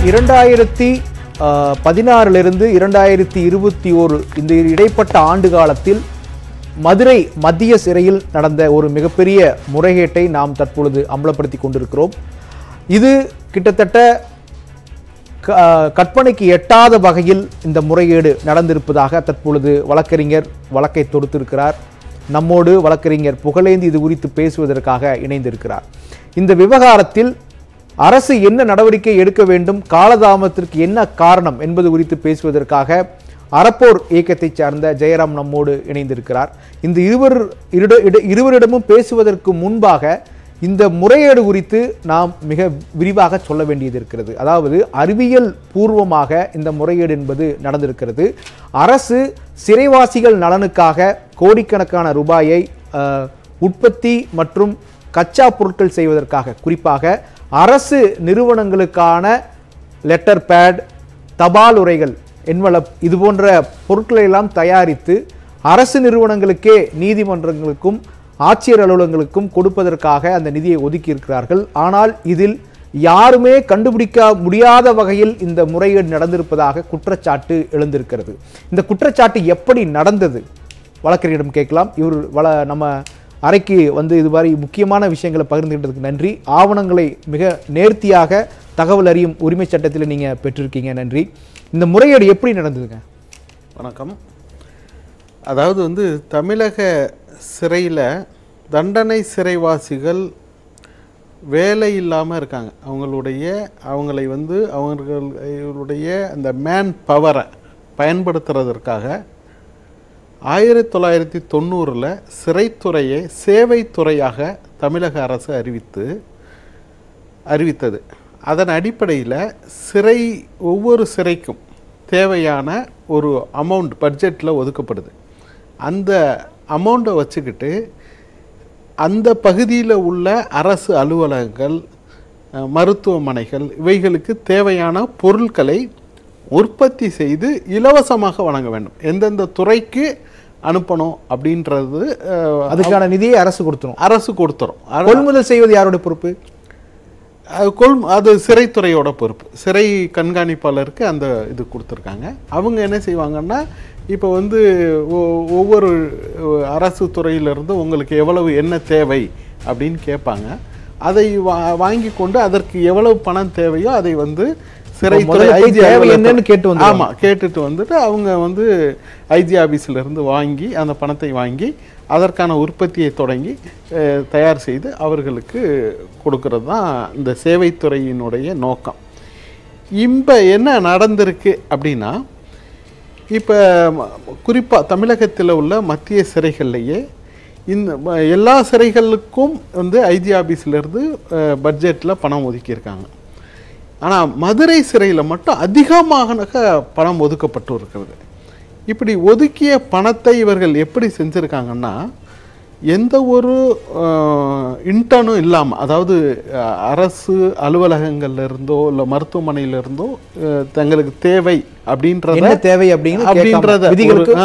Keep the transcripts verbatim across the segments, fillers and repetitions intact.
இரண்டாயிரத்தி பதினாறிலிருந்து இரண்டாயிரத்தி இருபத்தி ஓரு இந்த இடைப்பட்ட ஆண்டு காலத்தில் மதுரை மத்திய சிறையில் நடந்த ஒரு மிகப்பெரிய முறைகேட்டை நாம் தற்பொழுது அம்பலப்படுத்தி கொண்டிருக்கிறோம். இது கிட்டத்தட்ட கற்பனைக்கு எட்டாத வகையில் இந்த முறைகேடு நடந்திருப்பதாக தற்பொழுது வழக்கறிஞர் வழக்கை தொடுத்திருக்கிறார். நம்மோடு வழக்கறிஞர் புகழேந்தி இது குறித்து பேசுவதற்காக இணைந்திருக்கிறார். இந்த விவகாரத்தில் அரசு என்ன நடவடிக்கை எடுக்க வேண்டும், காலதாமதத்திற்கு என்ன காரணம் என்பது குறித்து பேசுவதற்காக அறப்போர் இயக்கத்தை சார்ந்த ஜெயராம் நம்மோடு இணைந்திருக்கிறார். இந்த இருவர் இருவரிடமும் பேசுவதற்கு முன்பாக இந்த முறைகேடு குறித்து நாம் மிக விரிவாக சொல்ல வேண்டியது இருக்கிறது. அதாவது அறிவியல் பூர்வமாக இந்த முறைகேடு என்பது நடந்திருக்கிறது. அரசு சிறைவாசிகள் நலனுக்காக கோடிக்கணக்கான ரூபாயை உற்பத்தி மற்றும் கச்சா பொருட்கள் செய்வதற்காக, குறிப்பாக அரசு நிறுவனங்களுக்கான லெட்டர் பேட், தபால் உரைகள், என்வலப் இது போன்ற பொருட்களை எல்லாம் தயாரித்து அரசு நிறுவனங்களுக்கே, நீதிமன்றங்களுக்கும் ஆட்சியர் அலுவலகங்களுக்கும் கொடுப்பதற்காக அந்த நிதியை ஒதுக்கி இருக்கிறார்கள். ஆனால் இதில் யாருமே கண்டுபிடிக்க முடியாத வகையில் இந்த முறைகேடு நடந்திருப்பதாக குற்றச்சாட்டு எழுந்திருக்கிறது. இந்த குற்றச்சாட்டு எப்படி நடந்தது வழக்கறிஞரிடம் கேட்கலாம். இவர் வள நம்ம அறைக்கு வந்து இது மாதிரி முக்கியமான விஷயங்களை பகிர்ந்துகிட்டதுக்கு நன்றி. ஆவணங்களை மிக நேர்த்தியாக தகவல் அறியும் உரிமை சட்டத்தில் நீங்கள் பெற்றிருக்கீங்க, நன்றி. இந்த முறைகேடு எப்படி நடந்ததுங்க? வணக்கம். அதாவது வந்து தமிழக சிறையில் தண்டனை சிறைவாசிகள் வேலை இல்லாமல் இருக்காங்க. அவங்களுடைய அவங்களை வந்து அவங்களுடைய அந்த மேன் பவரை பயன்படுத்துறதற்காக ஆயிரத்தி தொள்ளாயிரத்தி தொண்ணூறில் சிறைத்துறையை சேவைத்துறையாக தமிழக அரசு அறிவித்து அறிவித்தது. அதன் அடிப்படையில் சிறை ஒவ்வொரு சிறைக்கும் தேவையான ஒரு அமௌண்ட் பட்ஜெட்டில் ஒதுக்கப்படுது. அந்த அமௌண்ட்டை வச்சுக்கிட்டு அந்த பகுதியில் உள்ள அரசு அலுவலகங்கள், மருத்துவமனைகள் இவைகளுக்கு தேவையான பொருட்களை உற்பத்தி செய்து இலவசமாக வழங்க வேண்டும். எந்தெந்த துறைக்கு அனுப்பணும் அப்படின்றது அதுக்கான நிதியை அரசு கொடுத்துரும் அரசு கொடுத்துரும். கொள்முதல் செய்வது யாருடைய பொறுப்பு? கொள் அது சிறைத்துறையோட பொறுப்பு. சிறை கண்காணிப்பாளருக்கு அந்த இது கொடுத்துருக்காங்க. அவங்க என்ன செய்வாங்கன்னா, இப்போ வந்து ஒவ்வொரு அரசு துறையிலிருந்து உங்களுக்கு எவ்வளவு என்ன தேவை அப்படின்னு கேட்பாங்க. அதை வா வாங்கி கொண்டு அதற்கு எவ்வளவு பணம் தேவையோ அதை வந்து சிறைத்துறை ஐஜி என்னன்னு கேட்டு வந்து ஆமாம் கேட்டுட்டு வந்துட்டு அவங்க வந்து ஐஜி ஆஃபீஸிலிருந்து வாங்கி அந்த பணத்தை வாங்கி அதற்கான உற்பத்தியை தொடங்கி தயார் செய்து அவர்களுக்கு கொடுக்கறது தான் இந்த சேவைத்துறையினுடைய நோக்கம். இப்போ என்ன நடந்திருக்கு அப்படின்னா, இப்போ குறிப்பாக தமிழகத்தில் உள்ள மத்திய சிறைகள்லேயே இந்த எல்லா சிறைகளுக்கும் வந்து ஐஜி ஆஃபீஸிலேருந்து பட்ஜெட்டில் பணம் ஒதுக்கியிருக்காங்க. ஆனால் மதுரை சிறையில் மட்டும் அதிகமாக பணம் ஒதுக்கப்பட்டு இருக்கிறது. இப்படி ஒதுக்கிய பணத்தை இவர்கள் எப்படி செஞ்சுருக்காங்கன்னா, எந்த ஒரு இன்டர்னும் இல்லாமல், அதாவது அரசு அலுவலகங்கள்லேருந்தோ இல்லை மருத்துவமனையிலிருந்தோ தங்களுக்கு தேவை அப்படின்றத தேவை அப்படின்னு அப்படின்றத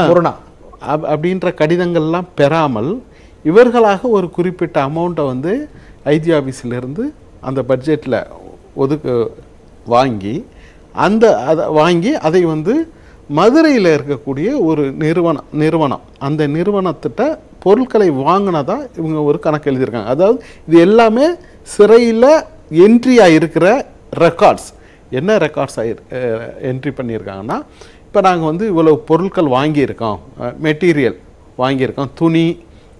அப்படின்ற கடிதங்கள்லாம் பெறாமல் இவர்களாக ஒரு குறிப்பிட்ட அமௌண்ட்டை வந்து ஐஜி ஆஃபீஸிலிருந்து அந்த பட்ஜெட்டில் ஒதுக்க வாங்கி அந்த அதை வாங்கி அதை வந்து மதுரையில் இருக்கக்கூடிய ஒரு நிறுவனம் நிறுவனம் அந்த நிறுவனத்திட்ட பொருட்களை வாங்கினதா இவங்க ஒரு கணக்கு எழுதியிருக்காங்க. அதாவது இது எல்லாமே சிறையில் என்ட்ரியாக இருக்கிற ரெக்கார்ட்ஸ். என்ன ரெக்கார்ட்ஸ் ஆகி என்ட்ரி பண்ணியிருக்காங்கன்னா, இப்போ நாங்கள் வந்து இவ்வளோ பொருட்கள் வாங்கியிருக்கோம், மெட்டீரியல் வாங்கியிருக்கோம், துணி,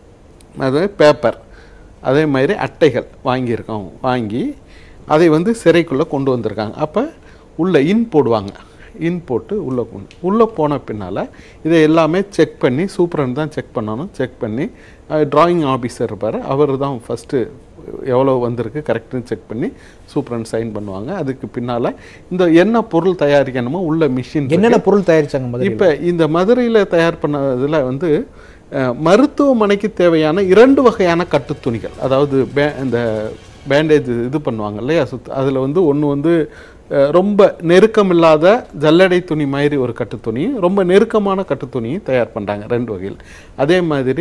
அது பேப்பர், அதே மாதிரி அட்டைகள் வாங்கியிருக்கோம், வாங்கி அதை வந்து சிறைக்குள்ளே கொண்டு வந்திருக்காங்க. அப்போ உள்ளே இன் போடுவாங்க. இன் போட்டு உள்ளே கொண்டு உள்ளே போன பின்னால் இதை எல்லாமே செக் பண்ணி, சூப்பரண்ட் தான் செக் பண்ணணும், செக் பண்ணி ட்ராயிங் ஆஃபீஸர் இருப்பார், அவர் தான் ஃபஸ்ட்டு எவ்வளோ வந்திருக்கு கரெக்டுன்னு செக் பண்ணி சூப்பரண்ட் சைன் பண்ணுவாங்க. அதுக்கு பின்னால் இந்த என்ன பொருள் தயாரிக்கணுமோ உள்ள மிஷின் என்னென்ன பொருள் தயாரித்தாங்க. இப்போ இந்த மதுரையில் தயார் பண்ணதில் வந்து மருத்துவமனைக்கு தேவையான இரண்டு வகையான கட்டுத்துணிகள், அதாவது பே இந்த பேண்டேஜ் இது பண்ணுவாங்க இல்லையா, சுத் அதில் வந்து ஒன்று வந்து ரொம்ப நெருக்கம் இல்லாத ஜல்லடை துணி மாதிரி ஒரு கட்டுத்துணி, ரொம்ப நெருக்கமான கட்டுத்துணியும் தயார் பண்ணுறாங்க ரெண்டு வகையில். அதே மாதிரி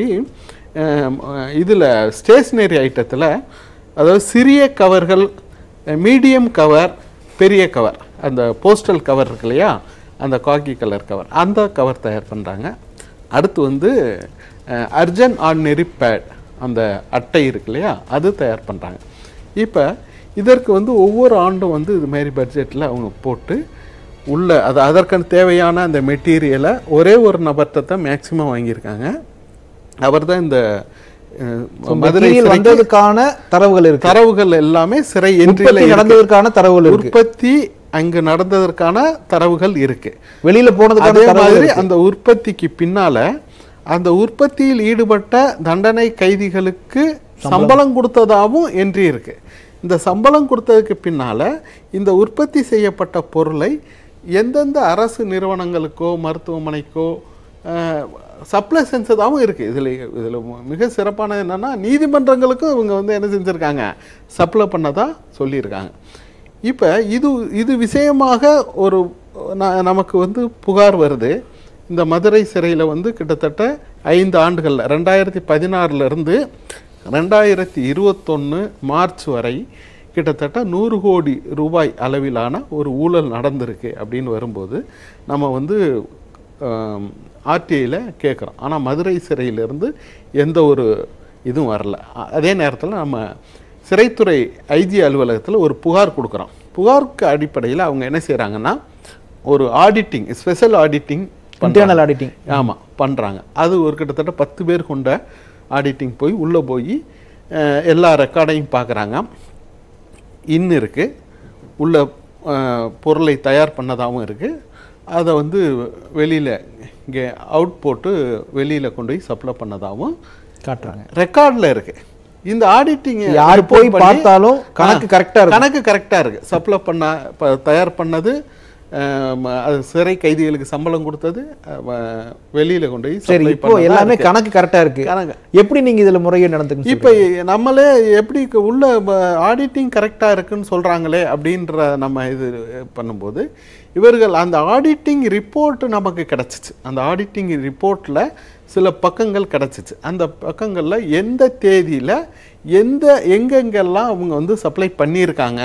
இதில் ஸ்டேஷ்னரி ஐட்டத்தில் அதாவது சிறிய கவர்கள், மீடியம் கவர், பெரிய கவர் அந்த போஸ்டல் கவர் இருக்கு இல்லையா, அந்த காக்கி கலர் கவர், அந்த கவர் தயார் பண்ணுறாங்க. அடுத்து வந்து அர்ஜென்ட் ஆர்டினரி பேட், அந்த அட்டை இருக்கு இல்லையா, அது தயார் பண்ணுறாங்க. இப்போ இதற்கு வந்து ஒவ்வொரு ஆண்டும் வந்து இது மாதிரி பட்ஜெட்டில் அவங்க போட்டு உள்ள அது அதற்கான தேவையான அந்த மெட்டீரியலை ஒரே ஒரு நபர்கிட்ட தான் மேக்சிமம் வாங்கியிருக்காங்க. அவர் தான் இந்த மதுரை வந்ததுக்கான தரவுகள் இருக்கு, தரவுகள் எல்லாமே சிறை என்ட்ரியில் நடந்ததற்கான தரவுகள், உற்பத்தி அங்கு நடந்ததற்கான தரவுகள் இருக்கு, வெளியில போனதுக்கான மாதிரி அந்த உற்பத்திக்கு பின்னால அந்த உற்பத்தியில் ஈடுபட்ட தண்டனை கைதிகளுக்கு சம்பளம் கொடுத்ததாகவும் என்ட்ரி இருக்கு. இந்த சம்பளம் கொடுத்ததுக்கு பின்னால இந்த உற்பத்தி செய்யப்பட்ட பொருளை எந்தெந்த அரசு நிறுவனங்களுக்கோ மருத்துவமனைக்கோ சப்ளை செஞ்சதாகவும் இருக்குது. இதில் இதில் மிக சிறப்பானது என்னென்னா நீதிமன்றங்களுக்கும் இவங்க வந்து என்ன செஞ்சுருக்காங்க, சப்ளை பண்ணதாக சொல்லியிருக்காங்க. இப்போ இது இது விஷயமாக ஒரு நமக்கு வந்து புகார் வருது. இந்த மதுரை சிறையில் வந்து கிட்டத்தட்ட ஐந்து ஆண்டுகளில் ரெண்டாயிரத்தி பதினாறுலேருந்து ரெண்டாயிரத்தி இருபத்தொன்று மார்ச் வரை கிட்டத்தட்ட நூறு கோடி ரூபாய் அளவிலான ஒரு ஊழல் நடந்திருக்கு அப்படின்னு வரும்போது நம்ம வந்து ஆர்டிஐயில் கேட்குறோம். ஆனால் மதுரை சிறையிலேருந்து எந்த ஒரு இதுவும் வரல. அதே நேரத்தில் நம்ம சிறைத்துறை ஐஜி அலுவலகத்தில் ஒரு புகார் கொடுக்குறோம். புகாருக்கு அடிப்படையில் அவங்க என்ன செய்கிறாங்கன்னா ஒரு auditing, special auditing, internal auditing, ஆமாம் பண்ணுறாங்க. அது ஒரு கிட்டத்தட்ட பத்து பேர் கொண்ட ஆடிட்டிங் போய் உள்ளே போய் எல்லா ரெக்கார்டையும் பார்க்குறாங்க. இன்னும் இருக்குது, உள்ள பொருளை தயார் பண்ணதாகவும் இருக்குது, அதை வந்து வெளியில் இங்கே அவுட் போட்டு வெளியில் கொண்டு போய் சப்ளை பண்ணதாகவும் காட்டுறாங்க, ரெக்கார்டில் இருக்குது. இந்த ஆடிட்டிங் யார் போய் பார்த்தாலும் கணக்கு கரெக்டாக இருக்கு, கணக்கு கரெக்டாக இருக்குது. சப்ளை பண்ண தயார் பண்ணது, அது சிறை கைதிகளுக்கு சம்பளம் கொடுத்தது, வெளியில் கொண்டு போய் சரி, இப்போ எல்லாமே கணக்கு கரெக்டாக இருக்குது. கணக்கு எப்படி நீங்கள் இதில் முறையை நடந்துக்கு இப்போ நம்மளே எப்படி உள்ள ஆடிட்டிங் கரெக்டாக இருக்குன்னு சொல்கிறாங்களே அப்படின்ற நம்ம இது பண்ணும்போது இவர்கள் அந்த ஆடிட்டிங் ரிப்போர்ட் நமக்கு கிடச்சிச்சு. அந்த ஆடிட்டிங் ரிப்போர்ட்டில் சில பக்கங்கள் கிடச்சிச்சு. அந்த பக்கங்களில் எந்த தேதியில் எந்த எங்கெங்கெல்லாம் அவங்க வந்து சப்ளை பண்ணியிருக்காங்க,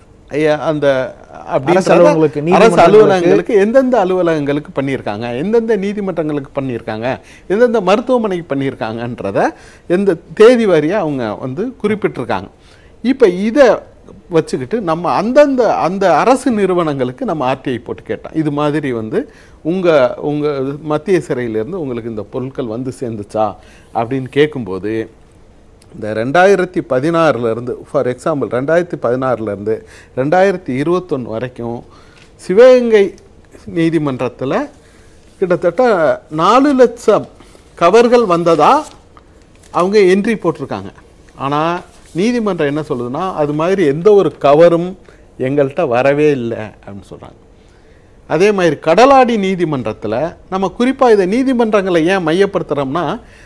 அந்த அரசு அலுவலகங்களுக்கு எந்தெந்த அலுவலகங்களுக்கு பண்ணியிருக்காங்க, எந்தெந்த நீதிமன்றங்களுக்கு பண்ணியிருக்காங்க, எந்தெந்த மருத்துவமனைக்கு பண்ணியிருக்காங்கன்றத எந்த தேதி வாரியாக அவங்க வந்து குறிப்பிட்டிருக்காங்க. இப்போ இதை வச்சுக்கிட்டு நம்ம அந்தந்த அந்த அரசு நிறுவனங்களுக்கு நம்ம ஆர்டிஐ போட்டு கேட்டோம். இது மாதிரி வந்து உங்கள் உங்கள் மத்திய சிறையிலேருந்து உங்களுக்கு இந்த பொருட்கள் வந்து சேர்ந்துச்சா அப்படின்னு கேட்கும்போது இந்த ரெண்டாயிரத்தி பதினாறுலேருந்து ஃபார் எக்ஸாம்பிள் ரெண்டாயிரத்தி பதினாறுலேருந்து ரெண்டாயிரத்தி இருபத்தொன்று வரைக்கும் சிவகங்கை நீதிமன்றத்தில் கிட்டத்தட்ட நாலு லட்சம் கவர்கள் வந்ததாக அவங்க என்ட்ரி போட்டிருக்காங்க. ஆனால் நீதிமன்றம் என்ன சொல்லுதுன்னா அது மாதிரி எந்த ஒரு கவரும் எங்கள்கிட்ட வரவே இல்லை அப்படின்னு சொல்கிறாங்க. அதே மாதிரி கடலாடி நீதிமன்றத்தில் நம்ம குறிப்பாக இதை நீதிமன்றங்களை ஏன் மையப்படுத்துகிறோம்னா,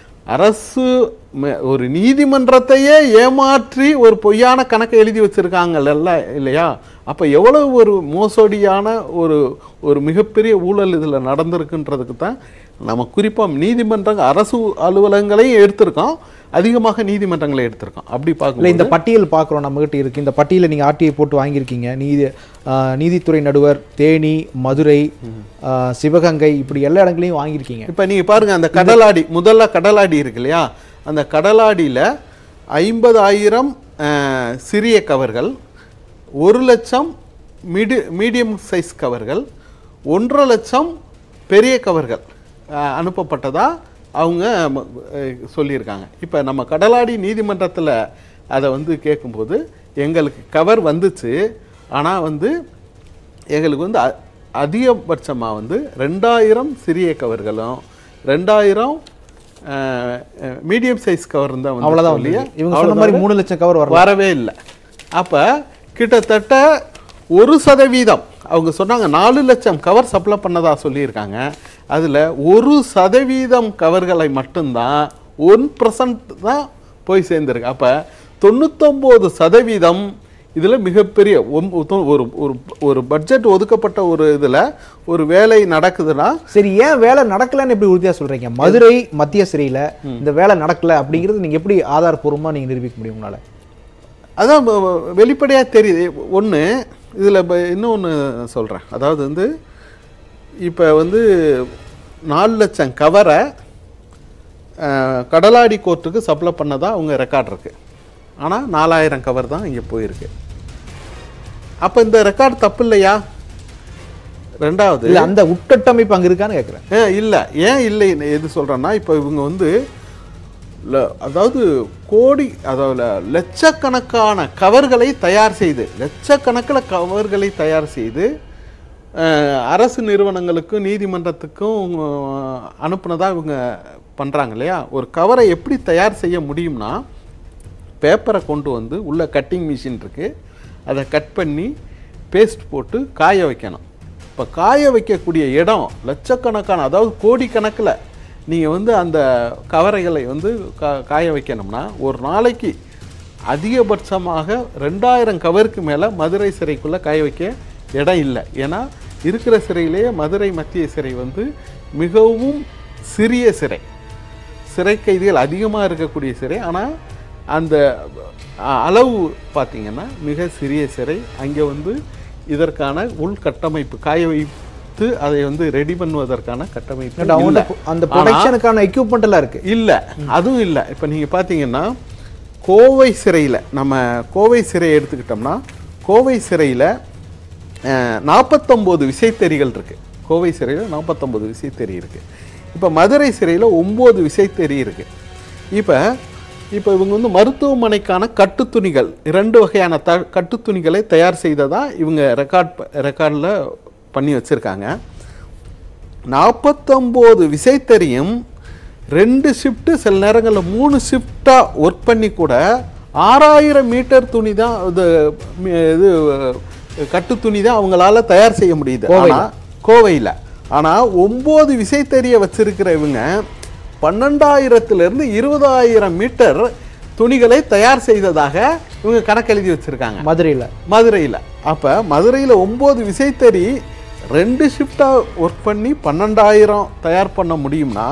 அரசு ஒரு நீதிமன்றத்தையே ஏமாற்றி ஒரு பொய்யான கணக்கை எழுதி வச்சுருக்காங்கல்ல இல்லையா? அப்போ எவ்வளோ ஒரு மோசடியான ஒரு ஒரு மிகப்பெரிய ஊழல் இதில் நடந்திருக்குன்றதுக்கு தான் நம்ம குறிப்பாக நீதிமன்றங்கள் அரசு அலுவலகங்களையும் எடுத்திருக்கோம், அதிகமாக நீதிமன்றங்களை எடுத்திருக்கோம். அப்படி பார்க்கல இந்த பட்டியல் பார்க்குறோம் நம்மகிட்ட இருக்குது. இந்த பட்டியலை நீங்கள் ஆர்டிஐ போட்டு வாங்கியிருக்கீங்க. நீதி நீதித்துறை நடுவர் தேனி, மதுரை, சிவகங்கை, இப்படி எல்லா இடங்களையும் வாங்கியிருக்கீங்க. இப்போ நீங்கள் பாருங்கள், அந்த கடலாடி முதல்ல கடலாடி இருக்கு இல்லையா, அந்த கடலாடியில் ஐம்பதாயிரம் சிறிய கவர்கள், ஒரு லட்சம் மீடி மீடியம் சைஸ் கவர்கள், ஒன்றரை லட்சம் பெரிய கவர்கள் அனுப்பப்பட்டதாக அவங்க சொல்லியிருக்காங்க. இப்போ நம்ம கடலாடி நீதிமன்றத்தில் அதை வந்து கேட்கும்போது எங்களுக்கு கவர் வந்துச்சு, ஆனால் வந்து எங்களுக்கு வந்து அதிகபட்சமாக வந்து ரெண்டாயிரம் சிறிய கவர்களும் ரெண்டாயிரம் மீடியம் சைஸ் கவர் தான் வந்து அவ்வளோதான் இல்லையா? இவங்க சொன்ன மாதிரி மூணு லட்சம் கவர் வரவே இல்லை. அப்போ கிட்டத்தட்ட ஒரு சதவீதம் அவங்க சொன்னாங்க நாலு லட்சம் கவர் சப்ளை பண்ணதாக சொல்லியிருக்காங்க. அதில் ஒரு சதவீதம் கவர்களை மட்டும்தான் ஒன் பர்சன்ட் தான் போய் சேர்ந்துருக்கு. அப்போ தொண்ணூத்தொம்பது சதவீதம் இதில் மிகப்பெரிய ஒரு ஒரு பட்ஜெட் ஒதுக்கப்பட்ட ஒரு இதில் ஒரு வேலை நடக்குதுன்னா, சரி ஏன் வேலை நடக்கலன்னு எப்படி உறுதியாக சொல்கிறீங்க? மதுரை மத்திய சிறையில் இந்த வேலை நடக்கலை அப்படிங்கிறது நீங்கள் எப்படி ஆதாரப்பூர்வமாக நீங்கள் நிரூபிக்க முடியும்? உங்களால் அதான் வெளிப்படையாக தெரியுது. ஒன்று இதில் இப்போ இன்னொன்று சொல்கிறேன். அதாவது வந்து இப்போ வந்து நாலு லட்சம் கவரை கடலாடி கோர்ட்டுக்கு சப்ளை பண்ணதாக அவங்க ரெக்கார்ட் இருக்குது. ஆனால் நாலாயிரம் கவர் தான் இங்கே போயிருக்கு. அப்போ இந்த ரெக்கார்டு தப்பு இல்லையா? ரெண்டாவது இல்லை, அந்த உட்கட்டமைப்பு அங்கே இருக்கான்னு கேட்குறேன். ஏன் இல்லை, ஏன் இல்லை எது சொல்கிறேன்னா, இப்போ இவங்க வந்து அதாவது கோடி அதாவது லட்சக்கணக்கான கவர்களை தயார் செய்து லட்சக்கணக்கில் கவர்களை தயார் செய்து அரசு நிறுவனங்களுக்கும் நீதிமன்றத்துக்கும் அனுப்புனதாக இவங்க பண்ணுறாங்க இல்லையா? ஒரு கவரை எப்படி தயார் செய்ய முடியும்னா, பேப்பரை கொண்டு வந்து உள்ள கட்டிங் மிஷின் இருக்குது, அதை கட் பண்ணி பேஸ்ட் போட்டு காய வைக்கணும். இப்போ காய வைக்கக்கூடிய இடம் லட்சக்கணக்கான அதாவது கோடிக்கணக்கில் நீங்கள் வந்து அந்த கவரைகளை வந்து கா காய வைக்கணும்னா ஒரு நாளைக்கு அதிகபட்சமாக ரெண்டாயிரம் கவருக்கு மேலே மதுரை சிறைக்குள்ளே காய வைக்க இடம் இல்லை. ஏன்னா இருக்கிற சிறையிலேயே மதுரை மத்திய சிறை வந்து மிகவும் சிறிய சிறை, சிறை கைதிகள் அதிகமாக இருக்கக்கூடிய சிறை. ஆனால் அந்த அளவு பார்த்திங்கன்னா மிக சிறிய சிறை. அங்கே வந்து இதற்கான உள்கட்டமைப்பு காய வைத்து அதை வந்து ரெடி பண்ணுவதற்கான கட்டமைப்பு, அந்த ப்ரொடக்ஷனுக்கான எக்யூப்மெண்ட் எல்லாம் இருக்குது இல்லை, அதுவும் இல்லை. இப்போ நீங்கள் பார்த்தீங்கன்னா கோவை சிறையில், நம்ம கோவை சிறையை எடுத்துக்கிட்டோம்னா கோவை சிறையில் நாற்பத்தொம்போது விசைத்தறிகள் இருக்குது. கோவை சிறையில் நாற்பத்தொம்போது விசைத்தறி இருக்குது. இப்போ மதுரை சிறையில் ஒம்பது விசைத்தறி இருக்குது. இப்போ இப்போ இவங்க வந்து மருத்துவமனைக்கான கட்டுத்துணிகள் இரண்டு வகையான த கட்டுத்துணிகளை தயார் செய்ததாக இவங்க ரெக்கார்ட் ரெக்கார்டில் பண்ணி வச்சுருக்காங்க. நாற்பத்தொம்போது விசைத்தறியும் ரெண்டு ஷிஃப்ட்டு, சில நேரங்களில் மூணு ஷிஃப்டாக ஒர்க் பண்ணி கூட ஆறாயிரம் மீட்டர் துணி தான் இது இது கட்டுத்துணி தான் அவங்களால தயார் செய்ய முடியுது ஆனால் கோவையில். ஆனால் ஒம்பது விசைத்தறியை வச்சிருக்கிற இவங்க பன்னெண்டாயிரத்திலிருந்து இருபதாயிரம் மீட்டர் துணிகளை தயார் செய்ததாக இவங்க கணக்கெழுதி வச்சிருக்காங்க மதுரையில் மதுரையில் அப்போ மதுரையில் ஒம்பது விசைத்தறி ரெண்டு ஷிஃப்டாக ஒர்க் பண்ணி பன்னெண்டாயிரம் தயார் பண்ண முடியும்னா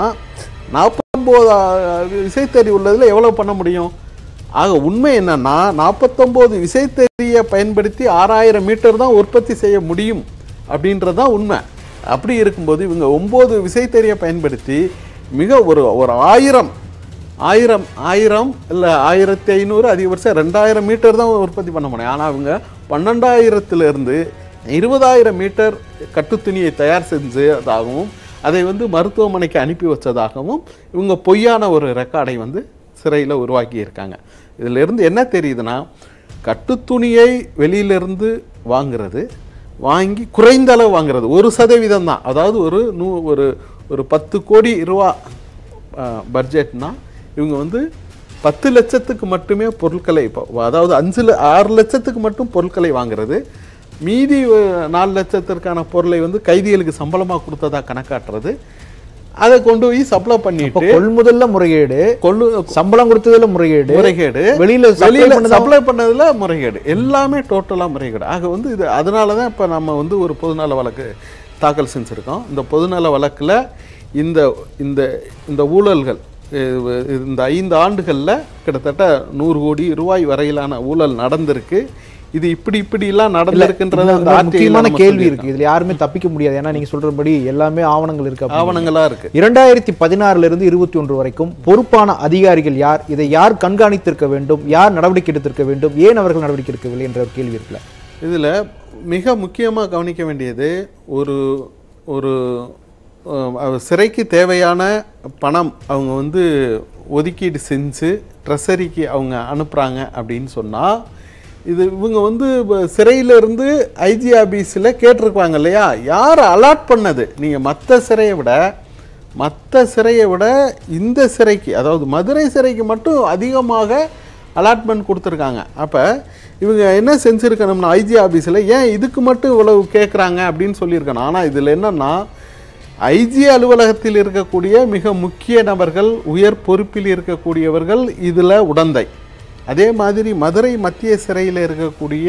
நாற்பத்தொம்போது விசைத்தறி உள்ளதில் எவ்வளோ பண்ண முடியும்? ஆக உண்மை என்னன்னா, நாற்பத்தொம்போது விசைத்தறியை பயன்படுத்தி ஆறாயிரம் மீட்டர் தான் உற்பத்தி செய்ய முடியும் அப்படின்றது தான் உண்மை. அப்படி இருக்கும்போது இவங்க ஒம்பது விசைத்தறியை பயன்படுத்தி மிக ஒரு ஒரு ஆயிரம் ஆயிரம் ஆயிரம் இல்லை ஆயிரத்தி ஐநூறு அதிகபட்சம் ரெண்டாயிரம் மீட்டர் தான் உற்பத்தி பண்ண முடியும். ஆனால் அவங்க பன்னெண்டாயிரத்துலேருந்து இருபதாயிரம் மீட்டர் கட்டுத்துணியை தயார் செஞ்சதாகவும் அதை வந்து மருத்துவமனைக்கு அனுப்பி வச்சதாகவும் இவங்க பொய்யான ஒரு ரெக்கார்டை வந்து சிறையில் உருவாக்கி இருக்காங்க. இதிலிருந்து என்ன தெரியுதுன்னா, கட்டுத்துணியை வெளியிலிருந்து வாங்கிறது, வாங்கி குறைந்த அளவு வாங்கிறது ஒரு சதவீதம் தான். அதாவது ஒரு நூ ஒரு ஒரு பத்து கோடி ரூபா பட்ஜெட்னா இவங்க வந்து பத்து லட்சத்துக்கு மட்டுமே பொருட்களை, அதாவது அஞ்சு ஆறு லட்சத்துக்கு மட்டும் பொருட்களை வாங்குறது, மீதி நாலு லட்சத்திற்கான பொருளை வந்து கைதிகளுக்கு சம்பளமாக கொடுத்ததா கணக்காட்டுறது, அதை கொண்டு போய் சப்ளை பண்ணிட்டு கொள்முதல்ல முறைகேடு, கொள்ளு சம்பளம் கொடுத்ததுல முறைகேடு முறைகேடு வெளியில வெளியில சப்ளை பண்ணதுல முறைகேடு, எல்லாமே டோட்டலா முறைகேடு. ஆக வந்து இது அதனால தான் இப்போ நம்ம வந்து ஒரு பொதுநல வழக்கு தாக்கல் செஞ்சுருக்கோம். இந்த பொதுநல வழக்கில் இந்த இந்த இந்த ஊழல்கள் இந்த ஐந்து ஆண்டுகளில் கிட்டத்தட்ட நூறு கோடி ரூபாய் வரையிலான ஊழல் நடந்திருக்கு. இது இப்படி இப்படி எல்லாம் நடந்திருக்குன்றது முக்கியமான கேள்வி இருக்கு. இதுல யாருமே தப்பிக்க முடியாது. ஏன்னா நீங்க சொல்றபடி எல்லாமே ஆவணங்கள் இருக்கு, ஆவணங்களா இருக்கு. இரண்டாயிரத்தி பதினாறுல இருந்து இருபத்தி ஒன்று வரைக்கும் பொறுப்பான அதிகாரிகள் யார், இதை யார் கண்காணித்திருக்க வேண்டும், யார் நடவடிக்கை எடுத்திருக்க வேண்டும், ஏன் அவர்கள் நடவடிக்கை எடுக்கவில்லை என்ற ஒரு கேள்வி இருக்குல்ல. இதுல மிக முக்கியமாக கவனிக்க வேண்டியது, ஒரு ஒரு சிறைக்கு தேவையான பணம் அவங்க வந்து ஒதுக்கீடு செஞ்சு ட்ரெஸரிக்கு அவங்க அனுப்புகிறாங்க அப்படின்னு சொன்னால், இது இவங்க வந்து சிறையிலேருந்து ஐஜி ஆஃபீஸில் கேட்டிருப்பாங்க இல்லையா, யார் அலாட் பண்ணது? நீங்கள் மற்ற சிறையை விட மற்ற சிறையை விட இந்த சிறைக்கு, அதாவது மதுரை சிறைக்கு மட்டும் அதிகமாக அலாட்மெண்ட் கொடுத்துருக்காங்க. அப்போ இவங்க என்ன செஞ்சுருக்கணும்னா, ஐஜி ஆஃபீஸில் ஏன் இதுக்கு மட்டும் இவ்வளவு கேட்குறாங்க அப்படின்னு சொல்லியிருக்கணும். ஆனால் இதில் என்னென்னா, ஐஜி அலுவலகத்தில் இருக்கக்கூடிய மிக முக்கிய நபர்கள், உயர் பொறுப்பில் இருக்கக்கூடியவர்கள் இதில் உடந்தை. அதே மாதிரி மதுரை மத்திய சிறையில் இருக்கக்கூடிய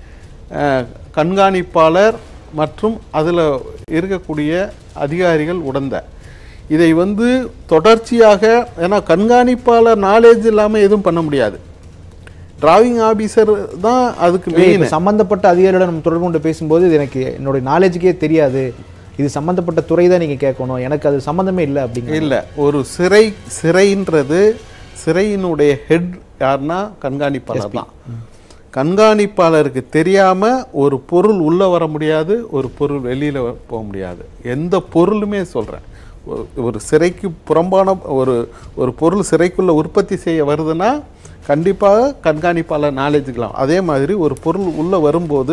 கண்காணிப்பாளர் மற்றும் அதில் இருக்கக்கூடிய அதிகாரிகள் உடந்தை. இதை வந்து தொடர்ச்சியாக, ஏன்னா கண்காணிப்பாளர் நாலேஜ் இல்லாமல் எதுவும் பண்ண முடியாது. டிராவிங் ஆபீசர் தான் அதுக்கு மெயின். சம்பந்தப்பட்ட அதிகாரியோட நம்ம தொடர்பு கொண்டு பேசும்போது இது எனக்கு என்னுடைய நாலேஜுக்கே தெரியாது, இது சம்பந்தப்பட்ட துறை தான் நீங்க கேட்கணும், எனக்கு அது சம்பந்தமே இல்லை அப்படிங்க. இல்லை, ஒரு சிறை சிறைன்றது சிறையினுடைய ஹெட் யாருன்னா கண்காணிப்பாளர் தான். கண்காணிப்பாளருக்கு தெரியாம ஒரு பொருள் உள்ள வர முடியாது, ஒரு பொருள் வெளியில போக முடியாது. எந்த பொருளுமே சொல்றேன், ஒரு சிறைக்கு புறம்பான ஒரு ஒரு பொருள் சிறைக்குள்ள உற்பத்தி செய்ய வருதுன்னா கண்டிப்பாக கண்காணிப்பாளர் நாலேஜுக்கலாம். அதே மாதிரி ஒரு பொருள் உள்ள வரும்போது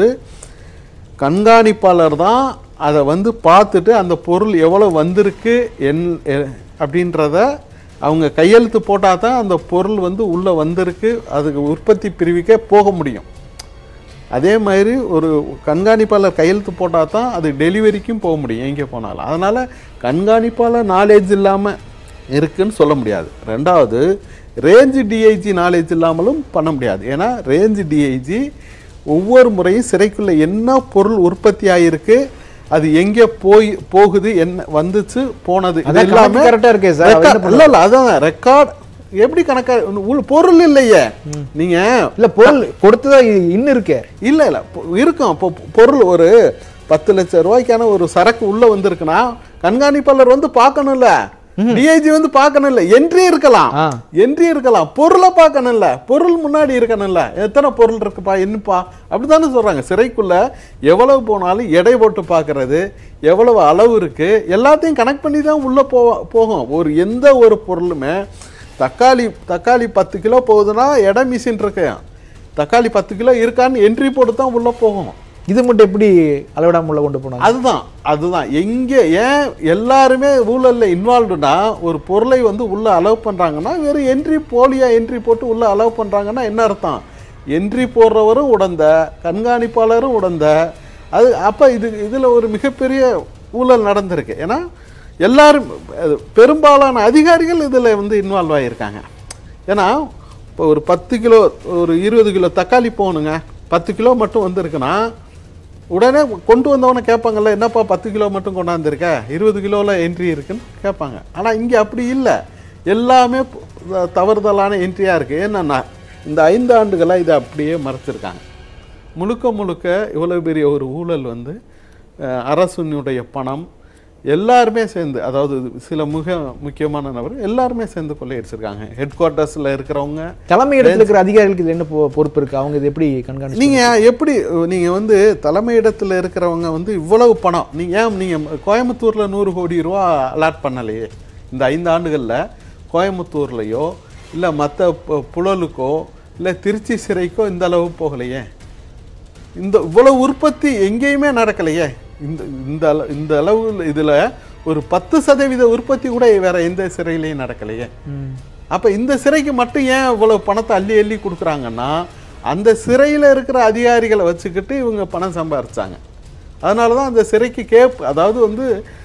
கண்காணிப்பாளர் தான் அதை வந்து பார்த்துட்டு அந்த பொருள் எவ்வளோ வந்திருக்கு என் அப்படின்றத அவங்க கையெழுத்து போட்டால் தான் அந்த பொருள் வந்து உள்ளே வந்திருக்கு, அதுக்கு உற்பத்தி பிரிவுக்கே போக முடியும். அதே மாதிரி ஒரு கண்காணிப்பாளர் கையெழுத்து போட்டால் தான் அது டெலிவரிக்கும் போக முடியும் எங்கே போனாலும். அதனால் கண்காணிப்பாளர் நாலேஜ் இல்லாமல் இருக்குன்னு சொல்ல முடியாது. ரெண்டாவது, ரேஞ்சு டிஐஜி நாலேஜ் இல்லாமலும் பண்ண முடியாது. ஏன்னா ரேஞ்சு டிஐஜி ஒவ்வொரு முறையும் சிறைக்குள்ளே என்ன பொருள் உற்பத்தி ஆகிருக்கு, அது எங்கே போய் போகுது, என்ன வந்துச்சு போனது, எல்லாமே கரெக்டாக இருக்கே சார். இல்லை இல்லை அதான் ரெக்கார்ட் எப்படி கணக்கா பொருள் இல்லையே நீங்க இல்லை பொருள் கொடுத்ததா இன்னும் இருக்கே. இல்லை இல்லை இருக்கும். இப்போ பொருள் ஒரு பத்து லட்சம் ரூபாய்க்கான ஒரு சரக்கு உள்ள வந்திருக்குன்னா கண்காணிப்பாளர் வந்து பார்க்கணும்ல, டிஐஜி வந்து பார்க்கணும் இல்ல, என்ட்ரி இருக்கலாம் என்ட்ரி இருக்கலாம், பொருளை பார்க்கணும் இல்ல, பொருள் முன்னாடி இருக்கணும்ல, எத்தனை பொருள் இருக்குப்பா என்னப்பா அப்படித்தானே சொல்றாங்க. சிறைக்குள்ள எவ்வளவு போனாலும் எடை போட்டு பார்க்கறது, எவ்வளவு அளவு இருக்கு எல்லாத்தையும் கனெக்ட் பண்ணி தான் உள்ள போ போகும். ஒரு எந்த ஒரு பொருளுமே தக்காளி தக்காளி பத்து கிலோ போகுதுன்னா எடை மிஷின் இருக்கு, தக்காளி பத்து கிலோ இருக்கான்னு என்ட்ரி போட்டு தான் உள்ள போகும். இது மட்டும் எப்படி அளவிடாம உள்ள கொண்டு போனாங்க? அதுதான் அதுதான் எங்கே ஏன் எல்லாருமே ஊழல்ல இன்வால்வ்டுனா ஒரு பொருளை வந்து உள்ள அலோவ் பண்றாங்கன்னா வெறும் என்ட்ரி போலியா என்ட்ரி போட்டு உள்ள அலோவ் பண்றாங்கன்னா என்ன அர்த்தம்? என்ட்ரி போடுறவரும் உடந்த, கண்காணிப்பாளரும் உடந்த. அது அப்ப இது இதுல ஒரு மிகப்பெரிய ஊழல் நடந்திருக்கு. ஏன்னா எல்லாரும் பெரும்பாலான அதிகாரிகள் இதுல வந்து இன்வால்வ் ஆகியிருக்காங்க. ஏன்னா இப்போ ஒரு பத்து கிலோ ஒரு இருபது கிலோ தக்காளி போகணுங்க, பத்து கிலோ மட்டும் வந்திருக்குன்னா உடனே கொண்டு வந்தவனை கேட்பாங்கல்ல, என்னப்பா பத்து கிலோ மட்டும் கொண்டாந்துருக்க, இருபது கிலோவில் என்ட்ரி இருக்குன்னு கேட்பாங்க. ஆனால் இங்கே அப்படி இல்லை, எல்லாமே தவறுதலான என்ட்ரியாக இருக்குது. ஏன்னா இந்த ஐந்து ஆண்டுகளாக இதை அப்படியே மறைச்சிருக்காங்க. முழுக்க முழுக்க இவ்வளோ பெரிய ஒரு ஊழல் வந்து அரசுனுடைய பணம் எல்லாருமே சேர்ந்து, அதாவது சில மிக முக்கியமான நபர் எல்லாருமே சேர்ந்து கொள்ளையடிச்சிருக்காங்க. ஹெட் குவார்ட்டர்ஸில் இருக்கிறவங்க, தலைமையிடத்தில் இருக்கிற அதிகாரிகளுக்கு இது என்ன பொறுப்பு இருக்குது? அவங்க இது எப்படி கண்காணி நீங்கள் எப்படி நீங்கள் வந்து தலைமையிடத்தில் இருக்கிறவங்க வந்து இவ்வளவு பணம் நீங்கள் ஏன் நீங்கள் கோயம்புத்தூரில் நூறு கோடி ரூபா அலாட் பண்ணலையே? இந்த ஐந்து ஆண்டுகளில் கோயம்புத்தூர்லையோ இல்லை மற்ற புழலுக்கோ இல்லை திருச்சி சிறைக்கோ இந்த அளவு போகலையே. இந்த இவ்வளவு உற்பத்தி எங்கேயுமே நடக்கலையே. இந்த இந்த இந்த அளவு இதில் ஒரு பத்து சதவீத உற்பத்தி கூட வேற எந்த சிறையிலையும் நடக்கலையே. அப்போ இந்த சிறைக்கு மட்டும் ஏன் இவ்வளவு பணத்தை அள்ளி அள்ளி கொடுக்குறாங்கன்னா அந்த சிறையில் இருக்கிற அதிகாரிகளை வச்சுக்கிட்டு இவங்க பணம் சம்பாரிச்சாங்க. அதனால தான் அந்த சிறைக்கு கேப், அதாவது வந்து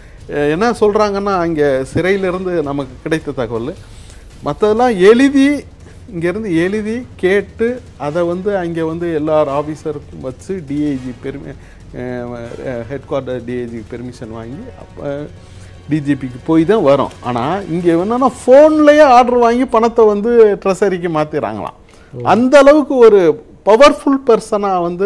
என்ன சொல்கிறாங்கன்னா அங்கே சிறையிலிருந்து நமக்கு கிடைத்த தகவல் மற்றதெல்லாம் எழுதி இங்கேருந்து எழுதி கேட்டு அதை வந்து அங்கே வந்து எல்லார் ஆஃபீஸருக்கும் வச்சு டிஐஜி பெருமை ஹெட் குவார்ட்டர் டிஐஜி பெர்மிஷன் வாங்கி அப்போ டிஜிபிக்கு போய் தான் வரும். ஆனால் இங்கே என்னன்னா ஃபோன்லேயே ஆர்டர் வாங்கி பணத்தை வந்து ட்ரெஸரிக்கு மாற்றிடுறாங்களாம். அந்த அளவுக்கு ஒரு பவர்ஃபுல் பர்சனாக வந்து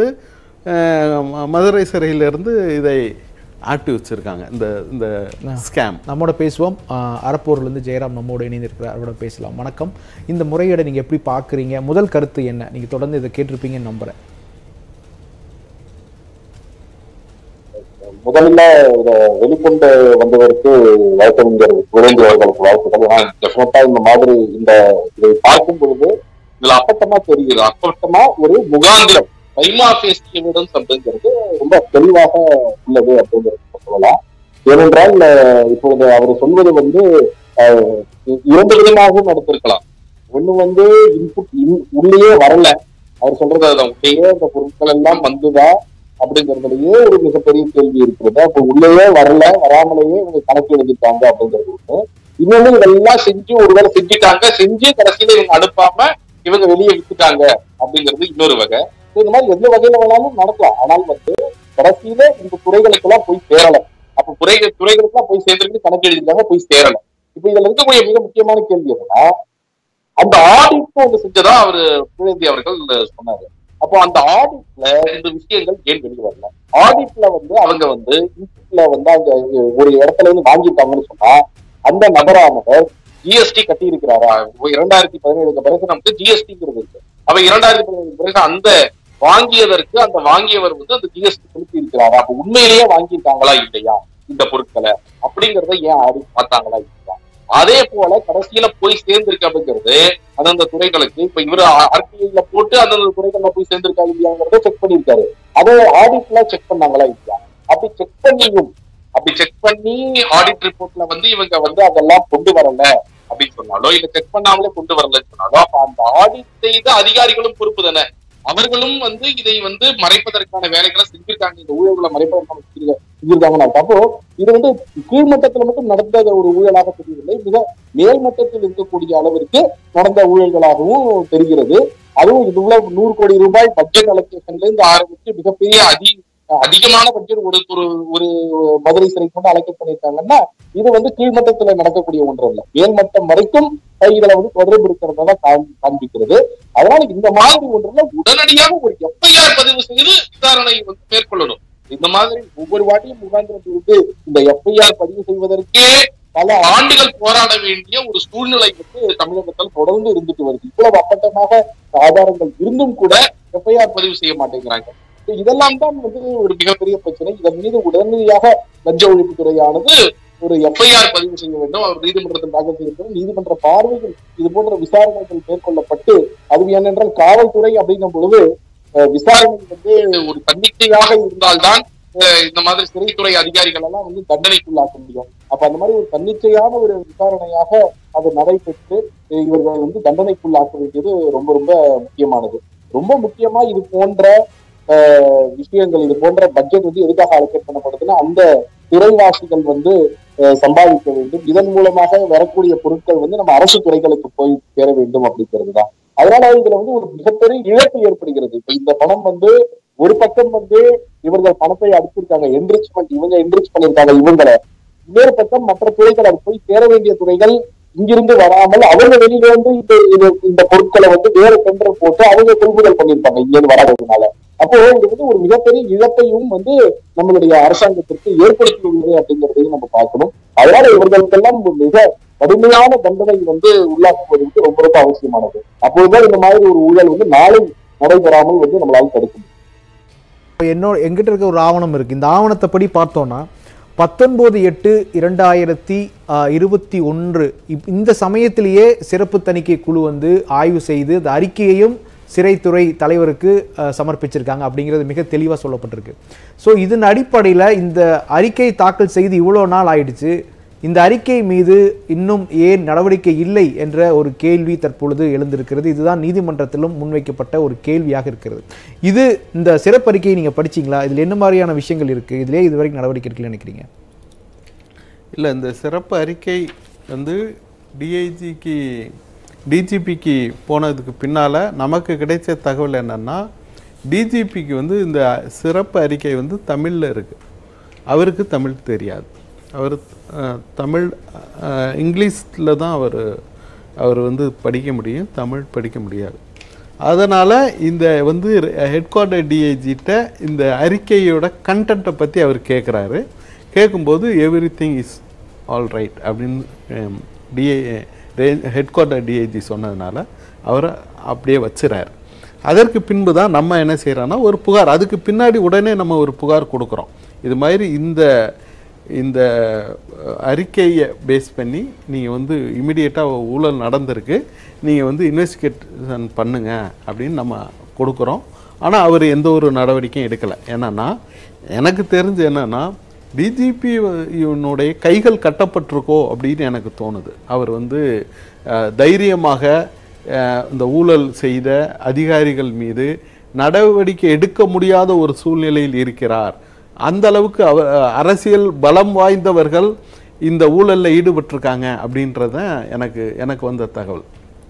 மதுரை சிறையிலேருந்து இதை ஆட்டி வச்சுருக்காங்க இந்த இந்த ஸ்கேம். நம்மோட பேசுவோம். அரப்பூர்லேருந்து ஜெயராம் நம்மோட இணைந்திருக்கிறார், அவரோட பேசலாம். வணக்கம். இந்த முறையீடை நீங்கள் எப்படி பார்க்குறீங்க? முதல் கருத்து என்ன? நீங்கள் தொடர்ந்து இதை கேட்டிருப்பீங்கன்னு நம்புகிறேன். முதல்ல இதை வெளிக்கொண்டு வந்ததற்கு வழக்கறிஞர் சுரேந்திர அவர்களுக்கு வாழ்த்துக்கள். ஏன்னா டெஃபினட்டா இந்த மாதிரி இந்த இதை பார்க்கும் பொழுது இதுல அப்பட்டமா தெரியுது, அப்பட்டமா ஒரு முகாந்திரம் கைமா பேசியவுடன் அப்படிங்கிறது ரொம்ப தெளிவாக உள்ளது அப்படிங்கிறது சொல்லலாம். ஏனென்றால் இப்பொழுது அவர் சொல்வது வந்து இரண்டு விதமாகவும் நடத்திருக்கலாம். ஒண்ணு வந்து இன்புட் உள்ளேயே வரல, அவர் சொல்றது அதுதான், உள்ளேயே இந்த பொருட்கள் எல்லாம் வந்துதான் அப்படிங்கிறதுலயே ஒரு மிகப்பெரிய கேள்வி இருக்கிறது. அப்ப உள்ளேயே வரல, வராமலேயே இவங்க கணக்கு எழுதிட்டாங்க அப்படிங்கிறது ஒண்ணு. இன்னொன்னு இதெல்லாம் செஞ்சு ஒருவேளை செஞ்சுட்டாங்க, செஞ்சு கடைசியில இவங்க அனுப்பாம இவங்க வெளியே விட்டுட்டாங்க அப்படிங்கிறது இன்னொரு வகை. இந்த மாதிரி எந்த வகையில வேணாலும் நடக்கலாம். ஆனால் வந்து கடைசியில இந்த துறைகளுக்கு எல்லாம் போய் சேரல. அப்ப துறை துறைகளுக்கு எல்லாம் போய் சேர்ந்துருக்கு, கணக்கு எழுதிருக்காங்க, போய் சேரல. இப்ப இதுல இருக்கக்கூடிய மிக முக்கியமான கேள்வி என்னன்னா, அந்த ஆடிட் ஒன்று செஞ்சதா அவரு புகழேந்தி அவர்கள் சொன்னாரு. அப்போ அந்த ஆடிட்ல இந்த விஷயங்கள் ஏன் வெளியே வரல? ஆடிட்ல வந்து அவங்க வந்து இன்ஸ்டியூட்ல வந்து அங்க ஒரு இடத்துல இருந்து வாங்கிட்டாங்கன்னு சொன்னா அந்த நபரானவர் ஜிஎஸ்டி கட்டி இருக்கிறாரா? இரண்டாயிரத்தி பதினேழுக்கு பிறகு நமக்கு ஜிஎஸ்டிங்கிறது இருக்கு. அவ இரண்டாயிரத்தி பதினேழுக்கு பிறகு அந்த வாங்கியதற்கு அந்த வாங்கியவர் வந்து அந்த ஜிஎஸ்டி செலுத்தி இருக்கிறாரா? அப்ப உண்மையிலேயே வாங்கியிருக்காங்களா இல்லையா இந்த பொருட்களை அப்படிங்கறத ஏன் ஆடிட் பார்த்தாங்களா இல்லையா? அதே போல கடைசியில போய் சேர்ந்திருக்கு அப்படிங்கிறது அந்தந்த துறைகளுக்கு இப்ப இவரு ஆர்டிஐல போட்டு அந்தந்த துறைகள்ல போய் சேர்ந்திருக்கா இல்லையாங்கிறத செக் பண்ணிருக்காரு. அதை ஆடிட்ல செக் பண்ணாங்களா இல்லையா? அப்படி செக் பண்ணியும் அப்படி செக் பண்ணி ஆடிட் ரிப்போர்ட்ல வந்து இவங்க வந்து அதெல்லாம் கொண்டு வரல அப்படின்னு சொன்னாலோ இல்ல செக் பண்ணாமலே கொண்டு வரலன்னு சொன்னாலோ அப்ப அந்த ஆடிட் செய்த அதிகாரிகளும் பொறுப்பு தானே. அவர்களும் வந்து இதை வந்து மறைப்பதற்கான வேலைகளை செஞ்சிருக்காங்க, இந்த ஊழல்களை மறைப்பதற்கான செஞ்சிருக்காங்க. அப்போ இது வந்து கீழ்மட்டத்துல மட்டும் நடந்த ஒரு ஊழலாக தெரியவில்லை, மிக மேல்மட்டத்தில் இருக்கக்கூடிய அளவிற்கு நடந்த ஊழல்களாகவும் தெரிகிறது. அதுவும் இது உள்ள நூறு கோடி ரூபாய் பட்ஜெட் அலோகேஷன்ல இருந்து ஆரம்பிச்சு மிகப்பெரிய அதி அதிகமான பட்ஜெட் ஒரு ஒரு மதுரை சிறை கொண்டு அலோகேட் பண்ணியிருக்காங்கன்னா இது வந்து கீழ்மட்டத்துல நடக்கக்கூடிய ஒன்று இல்லை, மேல்மட்டம் வரைக்கும் இதுல வந்து தொடர்பு இருக்கிறதா காண்பிக்கிறது. அதனால இந்த மாதிரி ஒன்றுல உடனடியாக ஒரு எஃப்ஐஆர் பதிவு செய்து விசாரணை வந்து மேற்கொள்ளணும். இந்த மாதிரி ஒவ்வொரு வாட்டியும் முகாந்திரம் இருந்து இந்த எஃப்ஐஆர் பதிவு செய்வதற்கே பல ஆண்டுகள் போராட வேண்டிய ஒரு சூழ்நிலை வந்து தமிழகத்தில் தொடர்ந்து இருந்துட்டு வருது. இவ்வளவு அப்பட்டமாக ஆதாரங்கள் இருந்தும் கூட எஃப்ஐஆர் பதிவு செய்ய மாட்டேங்கிறாங்க. இதெல்லாம் தான் வந்து ஒரு மிகப்பெரிய பிரச்சனை. இதன் மீது உடனடியாக லஞ்ச ஒழிப்புத்துறையானது ஒரு எஃப்ஐஆர் பதிவு செய்ய வேண்டும், அவர் நீதிமன்றத்தில் தாக்கல் செய்ய வேண்டும். நீதிமன்ற பார்வையில் இது போன்ற விசாரணைகள் மேற்கொள்ளப்பட்டு அது ஏனென்றால் காவல்துறை அப்படிங்கும் பொழுது விசாரணை வந்து ஒரு தன்னிச்சையாக இருந்தால்தான் இந்த மாதிரி சிறைத்துறை அதிகாரிகள் எல்லாம் வந்து தண்டனைக்குள்ளாக்க முடியும். அப்ப அந்த மாதிரி ஒரு தன்னிச்சையான ஒரு விசாரணையாக அது நடைபெற்று இவர்கள் வந்து தண்டனைக்குள்ளாக்க வேண்டியது ரொம்ப ரொம்ப முக்கியமானது. ரொம்ப முக்கியமா இது போன்ற விஷயங்கள், இது போன்ற பட்ஜெட் வந்து எதுக்காக அலோகேட் பண்ணப்படுதுன்னா அந்த துறைவாசிகள் வந்து சம்பாதிக்க வேண்டும், இதன் மூலமாக வரக்கூடிய பொருட்கள் வந்து நம்ம அரசு துறைகளுக்கு போய் சேர வேண்டும் அப்படிங்கிறது தான். அதனால இதுல வந்து ஒரு மிகப்பெரிய இழப்பு ஏற்படுகிறது. இப்ப இந்த பணம் வந்து ஒரு பக்கம் வந்து இவர்கள் பணத்தை அடிச்சிருக்காங்க, என்ரிச்மெண்ட் இவங்க என்ரிச் பண்ணிருக்காங்க இவங்களை, இன்னொரு பக்கம் மற்ற துறைகள் அது போய் சேர வேண்டிய துறைகள் இங்கிருந்து வராமல் அவங்க வெளியில வந்து இந்த இந்த பொருட்களை வந்து வேற டெண்டர் போட்டு அவங்க கொள்முதல் பண்ணியிருப்பாங்க இங்கிருந்து வராததுனால. அப்போ இது வந்து ஒரு மிகப்பெரிய இழப்பையும் வந்து நம்மளுடைய அரசாங்கத்திற்கு ஏற்படுத்தியுள்ளது அப்படிங்கிறதையும் நம்ம பார்க்கணும். அதனால இவர்களுக்கெல்லாம் மிக கடுமையான தண்டனை வந்து உள்ளாக்குவதற்கு ரொம்ப ரொம்ப அவசியமானது. அப்போதுதான் இந்த மாதிரி ஒரு ஊழல் வந்து நாளை நடைபெறாமல் வந்து நம்மளால தடுக்க முடியும். என்னோட எங்கிட்ட இருக்க ஒரு ஆவணம் இருக்கு. இந்த ஆவணத்தை படி பார்த்தோம்னா பத்தொன்பது எட்டு இரண்டாயிரத்தி இருபத்தி ஒன்று இந்த சமயத்திலேயே சிறப்பு தணிக்கை குழு வந்து ஆய்வு செய்து அந்த அறிக்கையையும் சிறைத்துறை தலைவருக்கு சமர்ப்பிச்சிருக்காங்க அப்படிங்கிறது மிக தெளிவாக சொல்லப்பட்டிருக்கு. ஸோ இதன் அடிப்படையில் இந்த அறிக்கை தாக்கல் செய்து இவ்வளோ நாள் ஆயிடுச்சு, இந்த அறிக்கை மீது இன்னும் ஏன் நடவடிக்கை இல்லை என்ற ஒரு கேள்வி தற்பொழுது எழுந்திருக்கிறது. இதுதான் நீதிமன்றத்திலும் முன்வைக்கப்பட்ட ஒரு கேள்வியாக இருக்கிறது. இது இந்த சிறப்பறிக்கையை நீங்கள் படிச்சிங்களா? இதில் என்ன மாதிரியான விஷயங்கள் இருக்குது? இதிலே இது வரைக்கும் நடவடிக்கை இருக்குன்னு நினைக்கிறீங்க? இல்லை, இந்த சிறப்பு அறிக்கை வந்து டிஐஜிக்கு டிஜிபிக்கு போனதுக்கு பின்னால் நமக்கு கிடைச்ச தகவல் என்னென்னா டிஜிபிக்கு வந்து இந்த சிறப்பு அறிக்கை வந்து தமிழில் இருக்குது, அவருக்கு தமிழ் தெரியாது, அவர் தமிழ் இங்கிலீஷில் தான் அவர் அவர் வந்து படிக்க முடியும், தமிழ் படிக்க முடியாது. அதனால் இந்த வந்து ஹெட் குவார்ட்டர் டிஐஜிட்ட இந்த அறிக்கையோட கண்டென்ட்டை பற்றி அவர் கேட்குறாரு. கேட்கும்போது everything is all right அப்படின்னு டிஐ ஹெட் குவார்ட்டர் டிஐஜி சொன்னதுனால அவரை அப்படியே வச்சுறாரு. அதற்கு பின்பு தான் நம்ம என்ன செய்கிறோன்னா ஒரு புகார், அதுக்கு பின்னாடி உடனே நம்ம ஒரு புகார் கொடுக்குறோம். இது மாதிரி இந்த இந்த அறிக்கையை பேஸ் பண்ணி நீங்கள் வந்து இமிடியேட்டாக ஊழல் நடந்திருக்கு, நீங்கள் வந்து இன்வெஸ்டிகேஷன் பண்ணுங்க அப்படின்னு நம்ம கொடுக்குறோம். ஆனால் அவர் எந்த ஒரு நடவடிக்கையும் எடுக்கலை. என்னன்னா எனக்கு தெரிஞ்சு என்னென்னா டிஜிபி இவனுடைய கைகள் கட்டப்பட்டிருக்கோ அப்படின்னு எனக்கு தோணுது. அவர் வந்து தைரியமாக இந்த ஊழல் செய்த அதிகாரிகள் மீது நடவடிக்கை எடுக்க முடியாத ஒரு சூழ்நிலையில் இருக்கிறார். அந்த அளவுக்கு அவ அரசியல் பலம் வாய்ந்தவர்கள் இந்த ஊழலில் ஈடுபட்டிருக்காங்க அப்படின்றத எனக்கு எனக்கு வந்த தகவல்.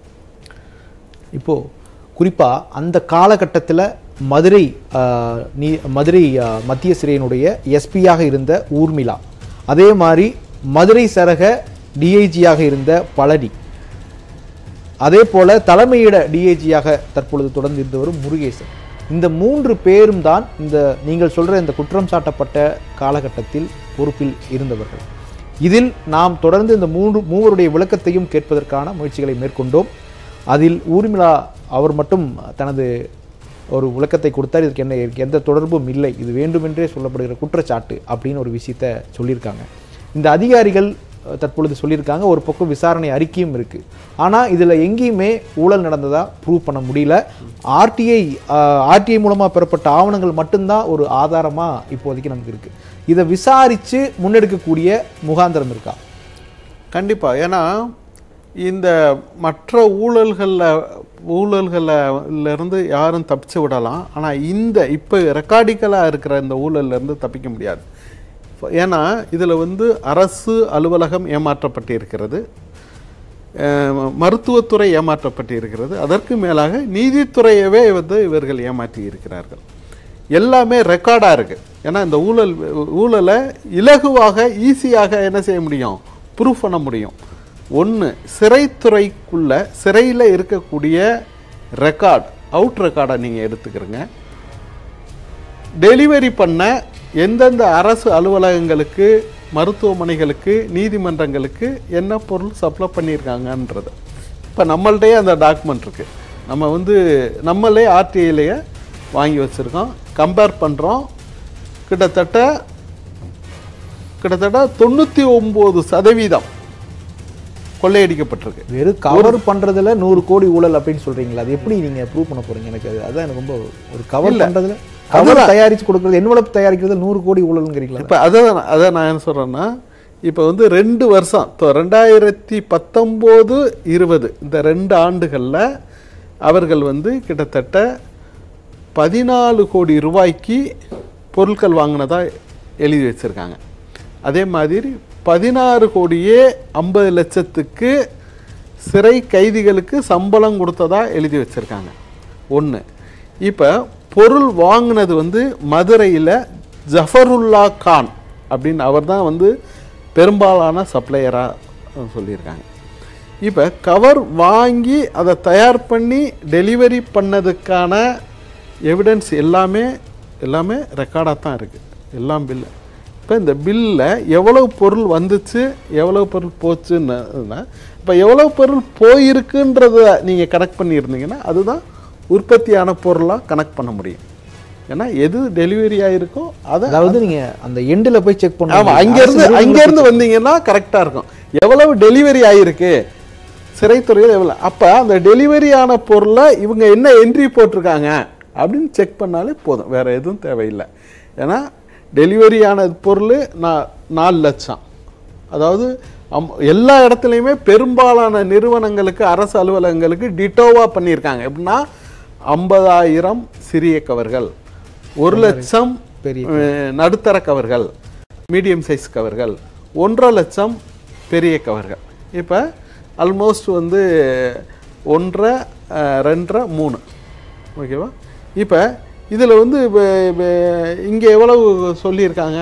இப்போது குறிப்பாக அந்த காலகட்டத்தில் மதுரை நீ மதுரை மத்திய சிறையினுடைய எஸ்பியாக இருந்த ஊர்மிளா, அதே மாதிரி மதுரை சரக டிஐஜியாக இருந்த பழனி, அதே போல தலைமையிட டிஐஜியாக தற்பொழுது தொடர்ந்து இருந்தவரும் முருகேசன். இந்த மூன்று பேரும் தான் இந்த நீங்கள் சொல்ற இந்த குற்றம் சாட்டப்பட்ட காலகட்டத்தில் பொறுப்பில் இருந்தவர்கள். இதில் நாம் தொடர்ந்து இந்த மூன்று மூவருடைய விளக்கத்தையும் கேட்பதற்கான முயற்சிகளை மேற்கொண்டோம். அதில் ஊர்மிளா அவர் மட்டும் தனது ஒரு விளக்கத்தை கொடுத்தார். இதுக்கு என்ன எந்த தொடர்பும் இல்லை, இது வேண்டுமென்றே சொல்லப்படுகிற குற்றச்சாட்டு அப்படின்னு ஒரு விஷயத்தை சொல்லியிருக்காங்க. இந்த அதிகாரிகள் தற்பொழுது சொல்லியிருக்காங்க, ஒரு பக்கம் விசாரணை அறிக்கையும் இருக்குது. ஆனால் இதில் எங்கேயுமே ஊழல் நடந்ததா ப்ரூவ் பண்ண முடியல. ஆர்டிஐ ஆர்டிஐ மூலமாக பெறப்பட்ட ஆவணங்கள் மட்டும்தான் ஒரு ஆதாரமாக இப்போதைக்கு நமக்கு இருக்குது. இதை விசாரித்து முன்னெடுக்கக்கூடிய முகாந்திரம் இருக்கா? கண்டிப்பாக. ஏன்னா இந்த மற்ற ஊழல்களில் ஊழல்களிலிருந்து யாரும் தப்பிச்சு விடலாம். ஆனால் இந்த இப்போ ரெக்கார்டிக்கலாக இருக்கிற இந்த ஊழல்லேருந்து தப்பிக்க முடியாது. ஏன்னா இதில் வந்து அரசு அலுவலகம் ஏமாற்றப்பட்டிருக்கிறது, மருத்துவத்துறை ஏமாற்றப்பட்டிருக்கிறது, அதற்கு மேலாக நீதித்துறையவே வந்து இவர்கள் ஏமாற்றி இருக்கிறார்கள். எல்லாமே ரெக்கார்டாக இருக்குது. ஏன்னா இந்த ஊழல் ஊழலை இலகுவாக ஈஸியாக என்ன செய்ய முடியும், ப்ரூஃப் பண்ண முடியும். ஒன்று, சிறைத்துறைக்குள்ள சிறையில் இருக்கக்கூடிய ரெக்கார்ட், அவுட் ரெக்கார்டை நீங்கள் எடுத்துக்கிறங்க. டெலிவரி பண்ண எந்தெந்த அரசு அலுவலகங்களுக்கு, மருத்துவமனைகளுக்கு, நீதிமன்றங்களுக்கு என்ன பொருள் சப்ளை பண்ணியிருக்காங்கன்றது இப்போ நம்மள்டையே அந்த டாக்குமெண்ட் இருக்குது. நம்ம வந்து நம்மளே ஆர்டிஐலேயே வாங்கி வச்சுருக்கோம். கம்பேர் பண்ணுறோம். கிட்டத்தட்ட கிட்டத்தட்ட தொண்ணூற்றி ஒம்பது சதவீதம் கொள்ளையடிக்கப்பட்டிருக்கு. வெறும் கவர் பண்றதுல நூறு கோடி ஊழல் அப்படின்னு சொல்றீங்களா? அது எப்படி நீங்க ப்ரூவ் பண்ண போறீங்க? எனக்கு அது அதான் எனக்கு ரொம்ப ஒரு கவர் பண்றதுல கவர் தயாரிச்சு கொடுக்கறது, என்வலப் தயாரிக்கிறது நூறு கோடி ஊழல்ங்கிறீங்களா? இப்போ அதை அதை நான் என்ன சொல்றேன்னா, இப்போ வந்து ரெண்டு வருஷம் ரெண்டாயிரத்தி பத்தொம்போது இருபது இந்த ரெண்டு ஆண்டுகளில் அவர்கள் வந்து கிட்டத்தட்ட பதினாலு கோடி ரூபாய்க்கு பொருட்கள் வாங்கினதா எழுதி வச்சிருக்காங்க. அதே மாதிரி பதினாறு கோடியே ஐம்பது லட்சத்துக்கு சிறை கைதிகளுக்கு சம்பளம் கொடுத்ததா எழுதி வச்சுருக்காங்க. ஒன்று. இப்போ பொருள் வாங்கினது வந்து மதுரையில் ஜஃபருல்லா கான் அப்படின்னு அவர் தான் வந்து பெரும்பாலான சப்ளையராக சொல்லியிருக்காங்க. இப்போ கவர் வாங்கி அதை தயார் பண்ணி டெலிவரி பண்ணதுக்கான எவிடன்ஸ் எல்லாமே எல்லாமே ரெக்கார்டாக தான் இருக்குது, எல்லாம் பில்லு. இப்போ இந்த பில்லில் எவ்வளவு பொருள் வந்துச்சு, எவ்வளவு பொருள் போச்சுன்னா, இப்போ எவ்வளவு பொருள் போயிருக்குன்றத நீங்கள் கனெக்ட் பண்ணியிருந்தீங்கன்னா அதுதான் உற்பத்தியான பொருளாக கனெக்ட் பண்ண முடியும். ஏன்னா எது டெலிவரி ஆகிருக்கோ அதை அதாவது நீங்கள் அந்த எண்டில் போய் செக் பண்ண. ஆமாம், அங்கேருந்து அங்கேருந்து வந்தீங்கன்னா கரெக்டாக இருக்கும். எவ்வளவு டெலிவரி ஆகிருக்கு சிறைத்துறையில் எவ்வளோ, அப்போ அந்த டெலிவரி ஆன பொருளை இவங்க என்ன என்ட்ரி போட்டிருக்காங்க அப்படின்னு செக் பண்ணாலே போதும், வேறு எதுவும் தேவையில்லை. ஏன்னா டெலிவரியான பொருள் நான் நாலு லட்சம், அதாவது அம் எல்லா இடத்துலையுமே பெரும்பாலான நிறுவனங்களுக்கு, அரசு அலுவலகங்களுக்கு டிட்டோவாக பண்ணியிருக்காங்க. எப்படின்னா ஐம்பதாயிரம் சிறிய கவர்கள், ஒரு லட்சம் பெரிய நடுத்தர கவர்கள், மீடியம் சைஸ் கவர்கள், ஒன்றரை லட்சம் பெரிய கவர்கள். இப்போ ஆல்மோஸ்ட் வந்து ஒன்றரை ரெண்டரை மூணு, ஓகேவா? இப்போ இதில் வந்து இங்கே எவ்வளவு சொல்லியிருக்காங்க,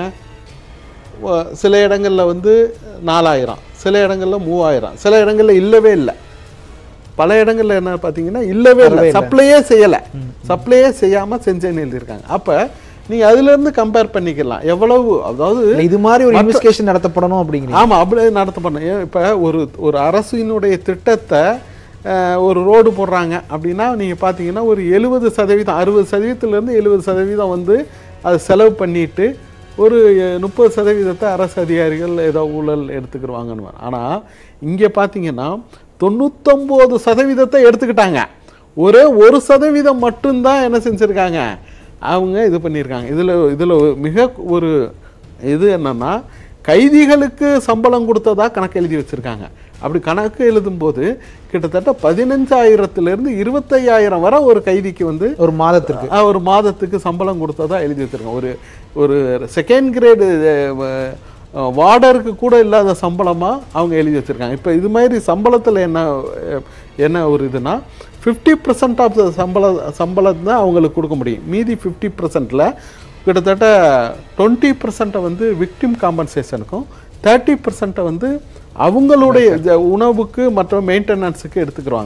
சில இடங்களில் வந்து நாலாயிரம், சில இடங்களில் மூவாயிரம், சில இடங்களில் இல்லவே இல்லை. பல இடங்களில் என்ன பார்த்தீங்கன்னா இல்லவே இல்லை, சப்ளையே செய்யலை, சப்ளையே செய்யாமல் செஞ்சேன்னு எழுதியிருக்காங்க. அப்போ நீங்கள் அதுலேருந்து கம்பேர் பண்ணிக்கலாம் எவ்வளவு, அதாவது இது மாதிரி ஒரு இன்வெஸ்டிகேஷன் நடத்தப்படணும் அப்படிங்கிறீங்க. ஆமாம், அப்படியே நடத்தப்படணும். இப்போ ஒரு ஒரு அரசினுடைய திட்டத்தை ஒரு ரோடு போடுறாங்க அப்படின்னா நீங்கள் பார்த்தீங்கன்னா ஒரு எழுபது சதவீதம் அறுபது சதவீதத்துலேருந்து எழுபது சதவீதம் வந்து அதை செலவு பண்ணிட்டு ஒரு முப்பது சதவீதத்தை அரசு அதிகாரிகள் ஏதோ ஊழல் எடுத்துக்கிடுவாங்கன்னு. ஆனால் இங்கே பார்த்தீங்கன்னா தொண்ணூத்தொம்பது சதவீதத்தை எடுத்துக்கிட்டாங்க, ஒரே ஒரு சதவீதம் மட்டும்தான் என்ன செஞ்சுருக்காங்க, அவங்க இது பண்ணியிருக்காங்க. இதில் இதில் மிக ஒரு இது என்னன்னா, கைதிகளுக்கு சம்பளம் கொடுத்ததா கணக்கு எழுதி வச்சுருக்காங்க. அப்படி கணக்கு எழுதும்போது கிட்டத்தட்ட பதினஞ்சாயிரத்துலேருந்து இருபத்தையாயிரம் வரை ஒரு கைதிக்கு வந்து ஒரு மாதத்துக்கு ஒரு மாதத்துக்கு சம்பளம் கொடுத்ததா எழுதி வச்சுருக்காங்க. ஒரு ஒரு செகண்ட் கிரேடு வார்டருக்கு கூட இல்லாத சம்பளமாக அவங்க எழுதி வச்சுருக்காங்க. இப்போ இது மாதிரி சம்பளத்தில் என்ன என்ன ஒரு இதுனா ஃபிஃப்டி பர்சன்ட் ஆஃப் த சம்பள சம்பளம் தான் அவங்களுக்கு கொடுக்க முடியும். மீதி ஃபிஃப்டி பர்சன்ட்டில் கிட்டத்தட்ட டுவெண்ட்டி பர்சன்ட்டை வந்து விக்டிம் காம்பன்சேஷனுக்கும், தேர்ட்டி பர்சன்ட்டை வந்து அவங்களுடைய உணவுக்கு மற்றும் மெயின்டெனன்ஸுக்கு எடுத்துக்கிடுவாங்க.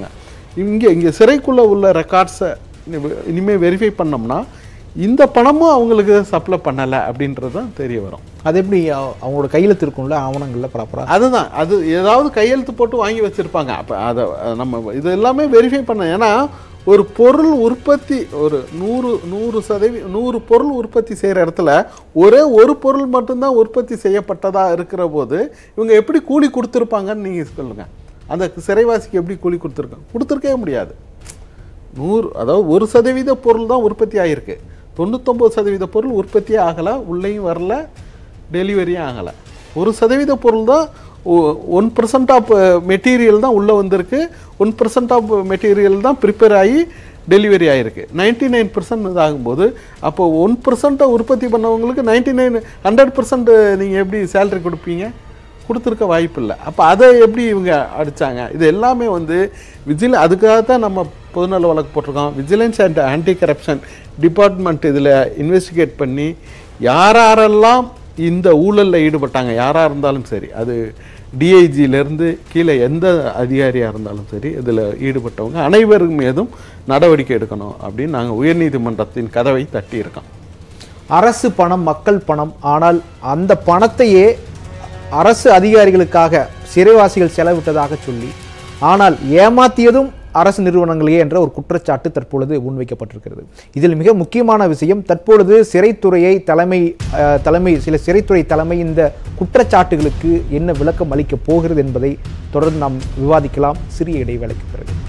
இங்கே இங்கே சிறைக்குள்ளே உள்ள ரெக்கார்ட்ஸை இனிமேல் வெரிஃபை பண்ணோம்னா இந்த பணமும் அவங்களுக்கு சப்ளை பண்ணலை அப்படின்றது தான் தெரிய வரும். அது எப்படி அவங்களோட கையெழுத்து இருக்கும்ல ஆவணங்களில் ப்ராப்பராக? அதுதான், அது ஏதாவது கையெழுத்து போட்டு வாங்கி வச்சுருப்பாங்க. அப்போ அதை நம்ம இது எல்லாமே வெரிஃபை பண்ண. ஏன்னா ஒரு பொருள் உற்பத்தி ஒரு நூறு நூறு சதவீ நூறு பொருள் உற்பத்தி செய்கிற இடத்துல ஒரே ஒரு பொருள் மட்டும்தான் உற்பத்தி செய்யப்பட்டதாக இருக்கிற போது இவங்க எப்படி கூலி கொடுத்துருப்பாங்கன்னு நீங்கள் சொல்லுங்கள். அந்த சிறைவாசிக்கு எப்படி கூலி கொடுத்துருக்காங்க? கொடுத்துருக்கவே முடியாது. நூறு அதாவது ஒரு சதவீத பொருள் தான் உற்பத்தி ஆகிருக்கு. தொண்ணூத்தொம்பது சதவீத பொருள் உற்பத்தியே ஆகலை, உள்ளேயும் வரல, டெலிவரியும் ஆகலை. ஒரு சதவீத பொருள் தான், ஒன் பர்சன்ட் ஆஃப் மெட்டீரியல் தான் உள்ளே வந்திருக்கு, ஒன் பர்சன்ட் ஆஃப் மெட்டீரியல் தான் ப்ரிப்பேர் ஆகி டெலிவரி ஆகிருக்கு. நைன்டி நைன் பர்சன்ட் இதாகும்போது அப்போ ஒன் பர்சன்ட்டை உற்பத்தி பண்ணவங்களுக்கு நைன்டி நைன் ஹண்ட்ரட் பர்சன்ட் நீங்கள் எப்படி சேலரி கொடுப்பீங்க? கொடுத்துருக்க வாய்ப்பு இல்லை. அப்போ அதை எப்படி இவங்க அடித்தாங்க? இது எல்லாமே வந்து விஜில அதுக்காக தான் நம்ம பொதுநல வழக்கு போட்டிருக்கோம். Vigilance and anti corruption department இதில் இன்வெஸ்டிகேட் பண்ணி யாரெல்லாம் இந்த ஊழலில் ஈடுபட்டாங்க, யாராக இருந்தாலும் சரி, அது டிஐஜியிலேருந்து கீழே எந்த அதிகாரியாக இருந்தாலும் சரி, இதில் ஈடுபட்டவங்க அனைவரும் மீதும் நடவடிக்கை எடுக்கணும் அப்படின்னு நாங்கள் உயர்நீதிமன்றத்தின் கதவை தட்டியிருக்கோம். அரசு பணம் மக்கள் பணம், ஆனால் அந்த பணத்தையே அரசு அதிகாரிகளுக்காக சிறைவாசிகள் செலவிட்டதாக சொல்லி ஆனால் ஏமாத்தியதும் அரசு நிறுவனங்களையே என்ற ஒரு குற்றச்சாட்டு தற்பொழுது முன்வைக்கப்பட்டிருக்கிறது. இதில் மிக முக்கியமான விஷயம், தற்பொழுது சிறைத்துறையை தலைமை தலைமை சில சிறைத்துறை தலைமை இந்த குற்றச்சாட்டுகளுக்கு என்ன விளக்கம் அளிக்கப் போகிறது என்பதை தொடர்ந்து நாம் விவாதிக்கலாம் சிறிய இடைவேளைக்கு பிறகு.